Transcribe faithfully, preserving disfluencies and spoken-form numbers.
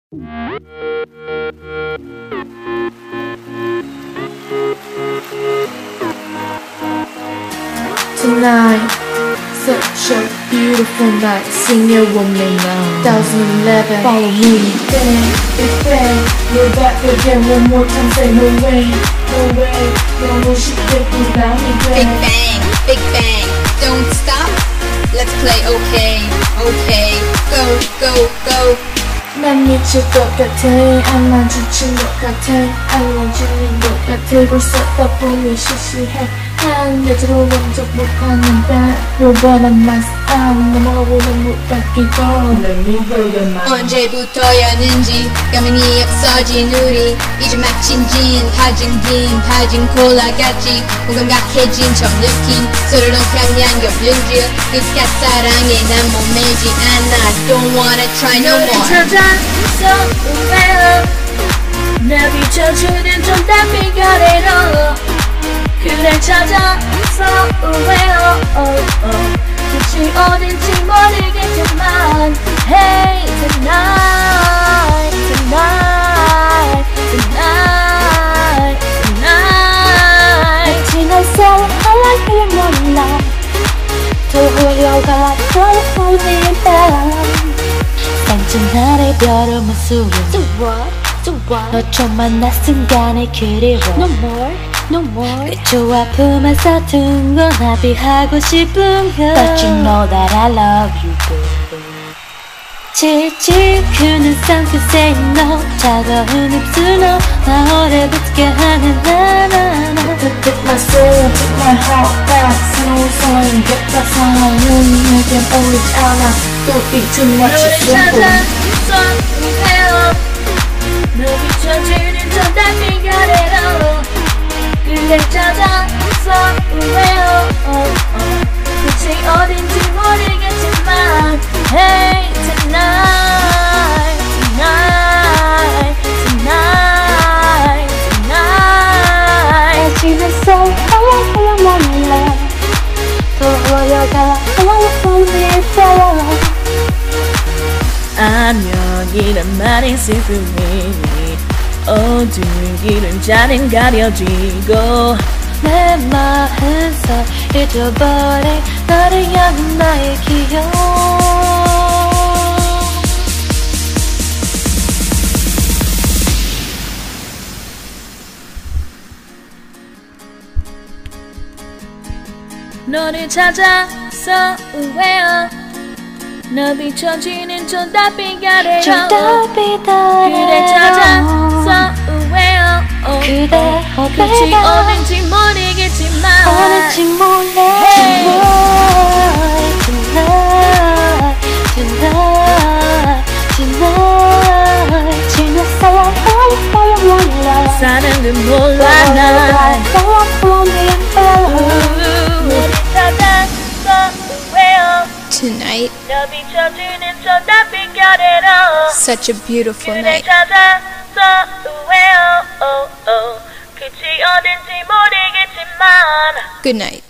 Tonight, such a beautiful night. Sing your woman now. twenty eleven, follow me. Bang, big bang, we're back again. One more time, say no way, no way. No more shit without me. Big bang, big bang, don't stop. Let's play okay, okay. Go, go, go. 난 미칠 것 같아. 안만 지친 것 같아. 안만 질린 것 같아. 벌써 덕분이 시시해. 한 여자로 만족 못하는데 요번엔 my style. 넘어오는 못 바뀌고 Let me blow your mind. 언제부터였는지 가면이 없어진 우리 이제 마친 진 파진 긴 파진 콜라같이 무감각해진 첫 느낌 서로를 향한 연륜질 끝까지 사랑해 난 멈매지 않아 Don't wanna try no more. 찾아서 왜요 날 비춰주는 정답이 가래로 그래 찾아서 왜요 굳이 어딘지 모르겠지만 Hey tonight tonight tonight tonight 지나서 I like you 몰라 더 흘려가 더 흘린다 쌍진 하늘 별을 무수해 So what? So what? 너처럼 나 순간에 그리워 No more, no more. 그저 아픔에 서툰 건 합의하고 싶은 걸 But you know that I love you boo 질질 크는 상큼 say no 차가운 입술로 나 오래 붙게 하는 나나나 Take my soul, take my heart back 새로운 사랑이 겠다 사랑은 내겐 오르지 않아 또 이 too much is simple 해요 너 비춰주는 정답이 가래로 그래 찾아서 왜요 굳이 어딘지 모르겠지만 Hey tonight tonight tonight tonight 지나서 하얀 몰라 더 흘러가 하얀 fall 안녕이란 말이 슬픔이 어두운 길은 자는 가려지고 내 마음서 잊어버린 너를 향한 나의 기억 너를 찾아서 왜요 너 비춰지는 정답이 가래요 그래 찾아서 왜요 그대 끝이 어딘지 모르겠지만 어딘지 몰라 Tonight Tonight Tonight 지났어 하얀 몰라 사는 건 몰라 난 너를 찾아서 왜요 Tonight, 너 비춰주는 정답이 가래로 such a beautiful 그래 night. 찾아서 왜요 끝이 어딘지 모르겠지만 Good night.